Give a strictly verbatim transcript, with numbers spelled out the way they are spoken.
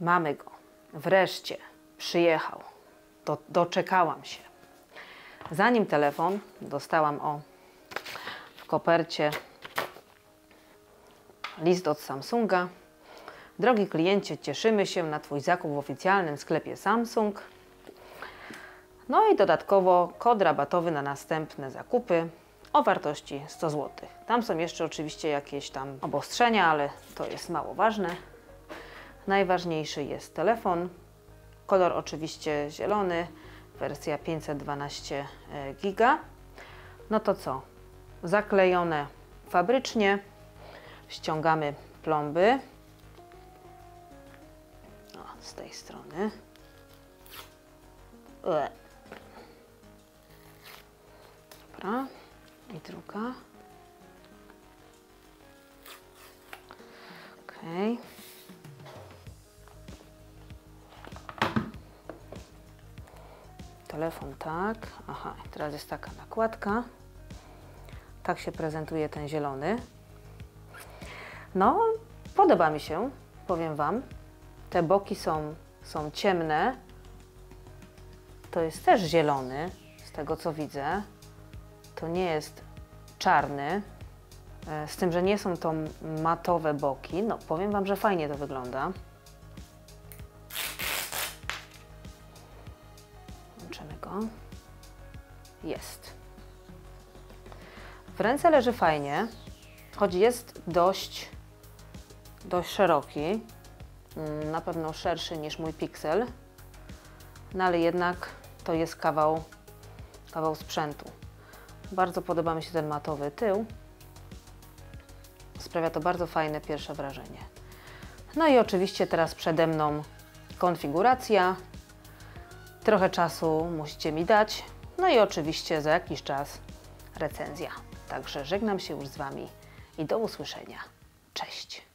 Mamy go. Wreszcie przyjechał. Do, doczekałam się. Zanim telefon, dostałam o w kopercie list od Samsunga. Drogi kliencie, cieszymy się na Twój zakup w oficjalnym sklepie Samsung. No i dodatkowo kod rabatowy na następne zakupy o wartości sto złotych. Tam są jeszcze oczywiście jakieś tam obostrzenia, ale to jest mało ważne. Najważniejszy jest telefon. Kolor oczywiście zielony, wersja pięćset dwanaście giga. No to co? Zaklejone fabrycznie. Ściągamy plomby. O, z tej strony. Ue. Dobra. I druga. Okej. Telefon tak. Aha, teraz jest taka nakładka. Tak się prezentuje ten zielony. No, podoba mi się, powiem Wam. Te boki są, są ciemne. To jest też zielony, z tego co widzę. To nie jest czarny, z tym, że nie są to matowe boki. No, powiem Wam, że fajnie to wygląda. Włączymy go. Jest. W ręce leży fajnie, choć jest dość, dość szeroki. Na pewno szerszy niż mój Pixel. No ale jednak to jest kawał, kawał sprzętu. Bardzo podoba mi się ten matowy tył. Sprawia to bardzo fajne pierwsze wrażenie. No i oczywiście teraz przede mną konfiguracja. Trochę czasu musicie mi dać. No i oczywiście za jakiś czas recenzja. Także żegnam się już z Wami i do usłyszenia. Cześć!